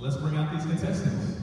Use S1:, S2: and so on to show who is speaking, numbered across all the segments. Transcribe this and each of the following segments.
S1: let's bring out these contestants.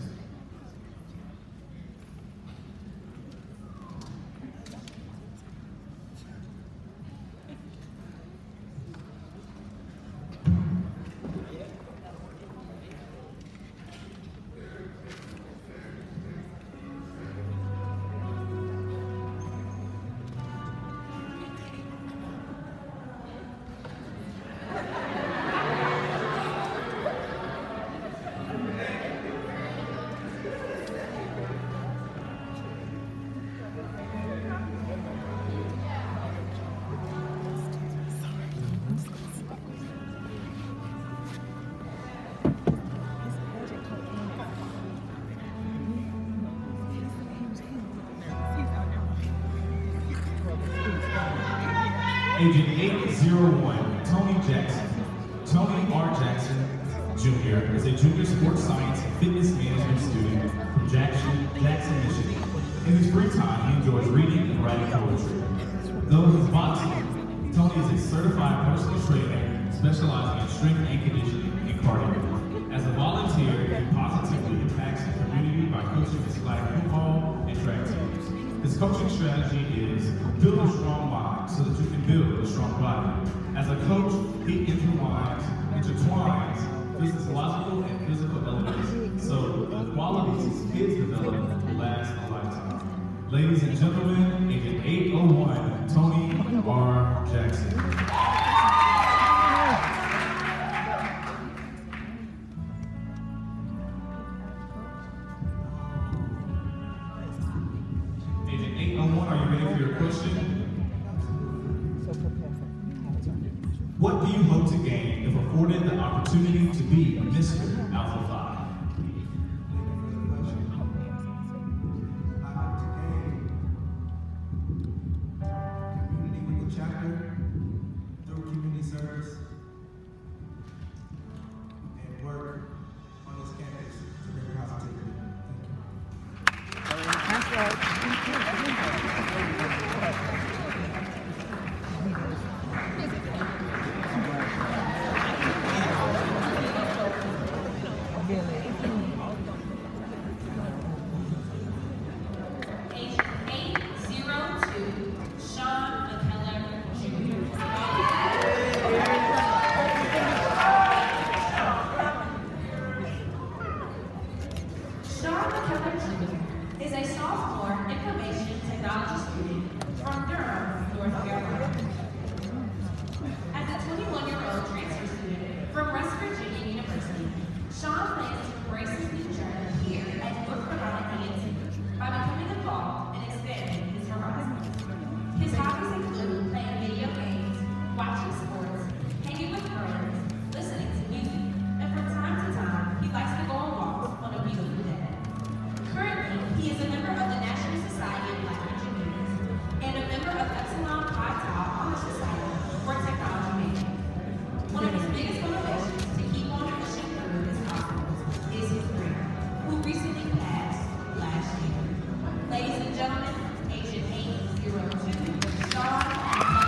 S1: Agent 801, Tony Jackson. Tony R. Jackson, Jr. is a junior sports science and fitness management student from Jackson, Michigan. In his free time, he enjoys reading and writing poetry. Though he's boxing, Tony is a certified personal trainer specializing in strength and conditioning and cardio. As a volunteer, he positively impacts the community by coaching his flag football and track teams. His coaching strategy is build a strong mind so that you can build a strong body. As a coach, he intertwines physiological and physical elements so the qualities his kids develop will last a lifetime. Ladies and gentlemen, Agent 801, Tony R. Jackson. Agent 801, are you ready for your question? What do you hope to gain if afforded the opportunity to be Mr. Alpha Phi?
S2: Community legal chapter through community service and work on this campus to bring positivity.
S3: Is a sophomore information technology student from Durham, North Carolina. As a 21-year-old transfer student from West Virginia University, Sean plans to embrace his new journey here at North Carolina A&T by becoming involved and expanding his horizons. His hobbies include playing video games, watching sports, hanging with friends, listening to music, and from time to time, he likes to go on walks on a beautiful day. Currently, he is a member of the National Society of Black Engineers and a member of Epsilon Pi Tau Honor Society for technology majors. One of his biggest motivations to keep on pushing through his obstacles is his grandma, who recently passed last year. Ladies and gentlemen, Agent 802, Sean.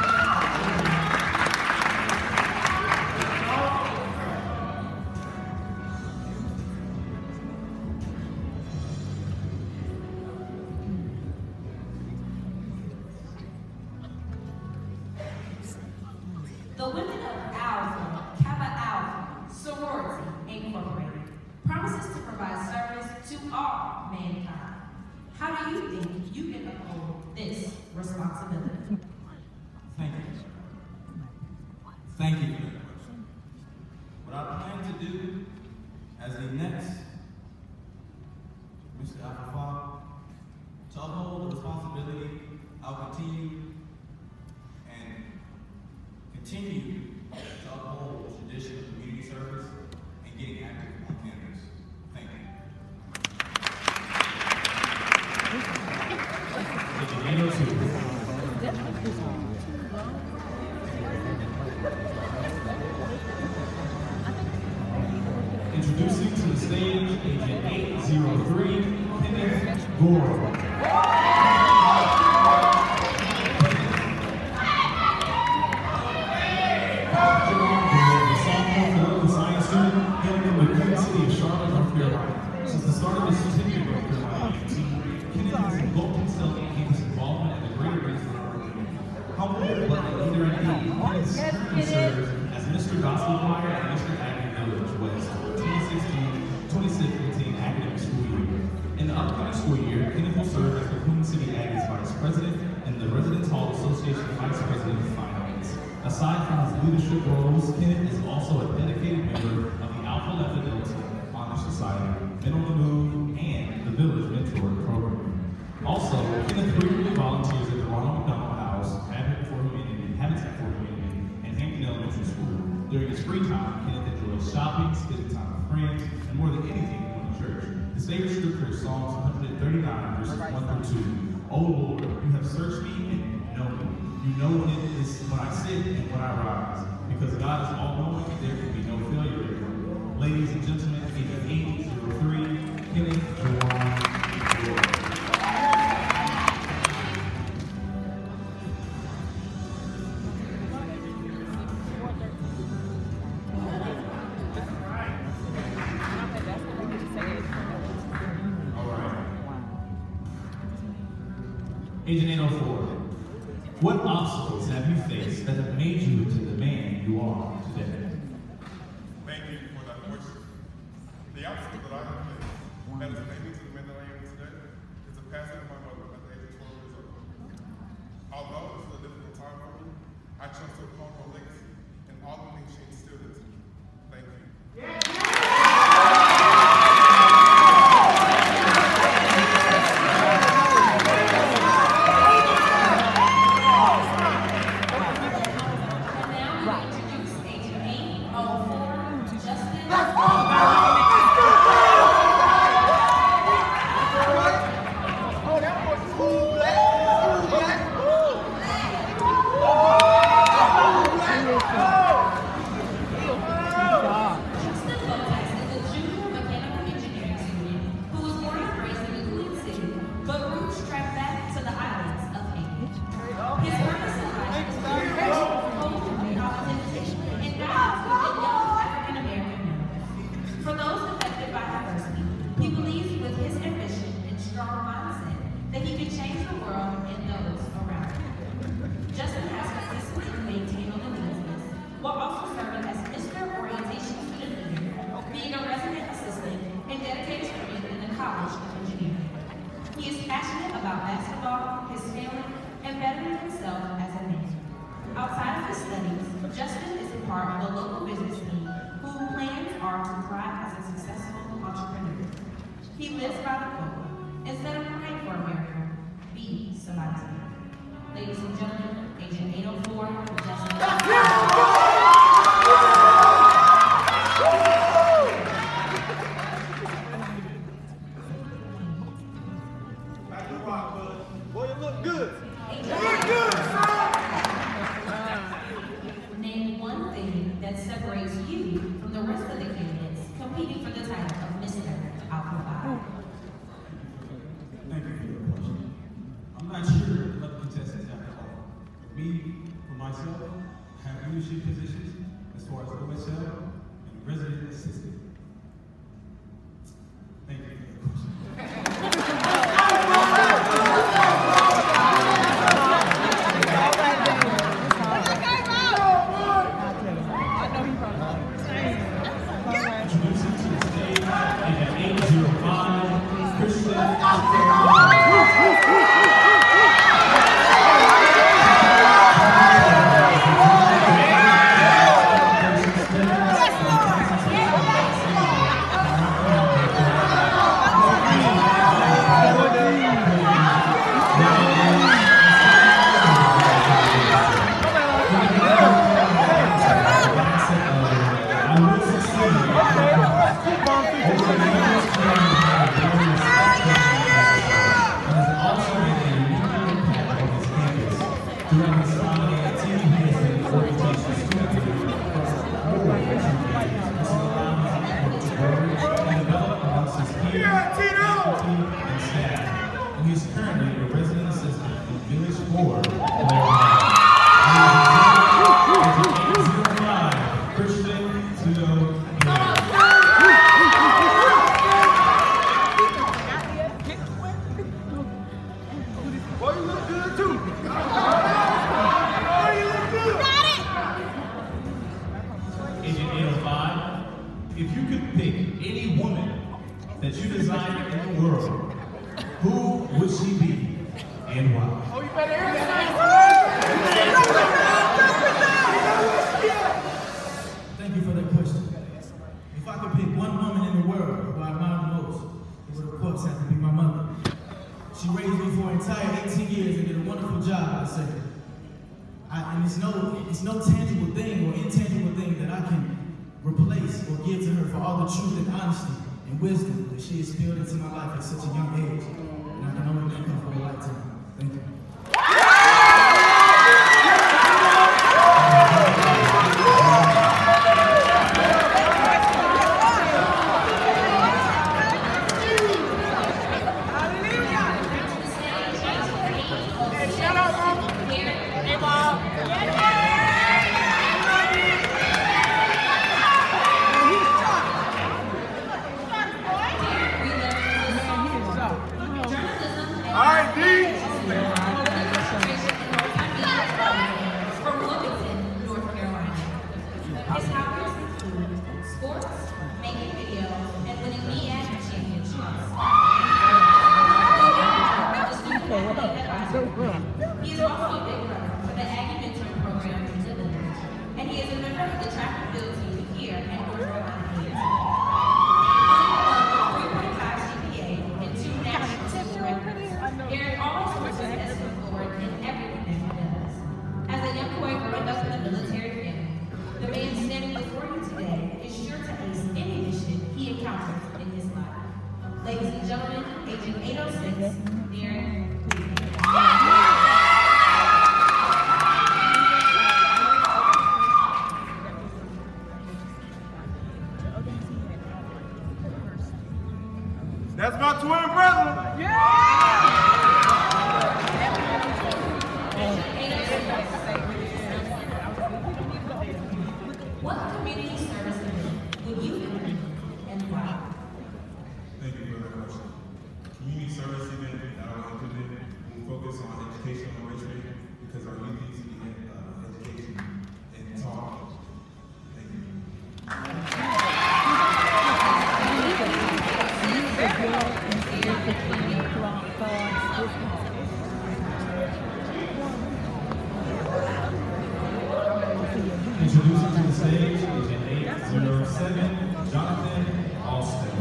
S3: The women of Alpha Kappa Alpha Sorority Incorporated promises to provide service to all mankind. How do you think you can uphold this responsibility?
S2: Thank you. Thank you for that question. What I plan to do as the next Mr. Alpha Phi, to uphold the responsibility, I'll continue to uphold the tradition of community service and getting active on campus. Thank you.
S1: Introducing to the stage, Agent 803, Kenneth Gore. The sophomore political science student hailing from the Queen City of Charlotte, North Gospel Choir at Mr. Aggie Village West 2016-2017 academic school year. In the upcoming school year, Kenneth will serve as the Queen City Aggies Vice President and the Residence Hall Association Vice President of Finance. Aside from his leadership roles, Kenneth is also a dedicated member of the Alpha Lambda Delta Honor Society, Men on the Move, and the Village Mentor Program. Also, Kenneth frequently volunteers at the Ronald McDonald House, Habitat for Humanity, and Hampton Elementary School. During his free time, Kenneth enjoys shopping, spending time with friends, and more than anything, going to church. His favorite scripture is Psalms 139, verses 1 through 2. O Lord, you have searched me and know me. You know when it is when I sit and when I rise. Because God is all-knowing, there can be no failure there. Ladies and gentlemen, agent 803, Kenneth Jerome Jordan. Agent 804, what obstacles have you faced that have made you into the man you are today?
S4: Thank you for that question. The obstacle that I have faced that has made me to the man that I am today is the passing of my mother at the age of 12 years old. Although it was a difficult time for me, I chose to uphold her legacy and all the things she instilled into me. Thank you.
S3: Ladies and gentlemen, Agent 804, Justin.
S4: Boy, you look good.
S3: Name one thing that separates you from the rest of the candidates competing for the title of Mr. Alpha Phi.
S2: Thank you for your question. I'm not sure what the contestants have to offer. Me, for myself, have leadership positions as far as OSL and resident assistant. Thank you for your question.
S1: Introducing to the stage, agent 805, Christian. if you could pick any woman that you desire in the world, who would she be and why?
S5: Oh, you better hear that.
S6: Thank you for that question. If I could pick one woman in the world who I admire the most, it would of course have to be my mother. She raised me for an entire 18 years and did a wonderful job, I say. And it's no tangible thing or intangible thing that I can replace or give to her for all the truth and honesty and wisdom that she has spilled into my life at such a young age. And I can only thank her for a lifetime. Thank you.
S3: His hobbies include sports, making videos, and winning me and championships. He is also a big brother for the Aggie Mentoring Program in Dillon, and he is a member of the track and field team here at North Carolina A&T. With 3.5 GPA and 2 national school records, Eric always puts his best foot forward in everything that he does. As a young boy growing up in a military family, the man standing before you today is sure to ace any mission he encounters in his life. Ladies and gentlemen, Agent 806, Darren Cleveland.
S5: That's my twin brother.
S3: What community service event would you attend and why?
S4: Thank you for that question. Community service event that I was included will focus on educational literacy because our youth needs to be education and talk. Thank you.
S1: Introducing to the stage, Agent 807, Jonathan Alston.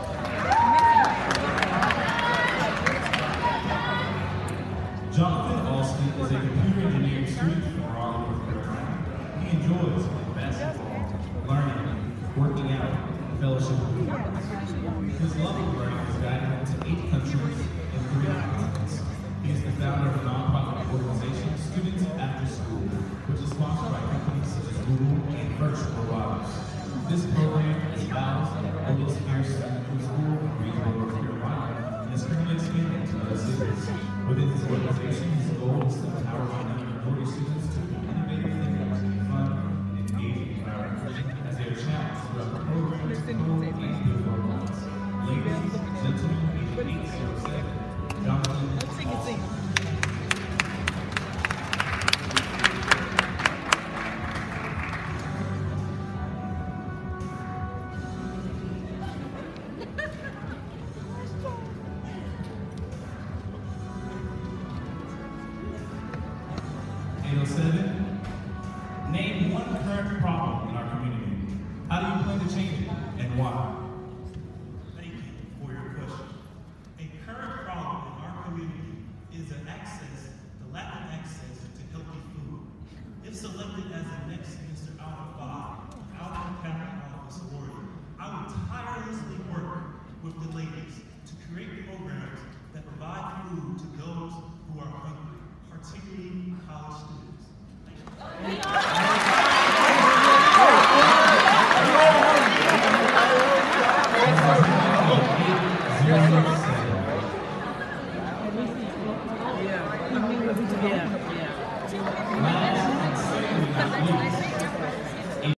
S1: Jonathan Alston is a computer engineering student from Raleigh, North Carolina. He enjoys basketball, learning, working out, and fellowship with friends. His love of learning has guided him to 8 countries and 3 continents. He is the founder of a nonprofit organization, Students After School, which is sponsored by companies such as Google and Virtual Robotics. This program is housed at Otis Pierce Secondary School in Greensboro, North Carolina, and is currently expanding to other cities. Within his organization, his goal is to empower minority students to be innovative thinkers in fun and engaging environments as they are challenged throughout the program to code and build robots. Ladies and gentlemen, Agent 807, Jonathan Alston. 807, name one current problem in our community. How do you plan to change it and why?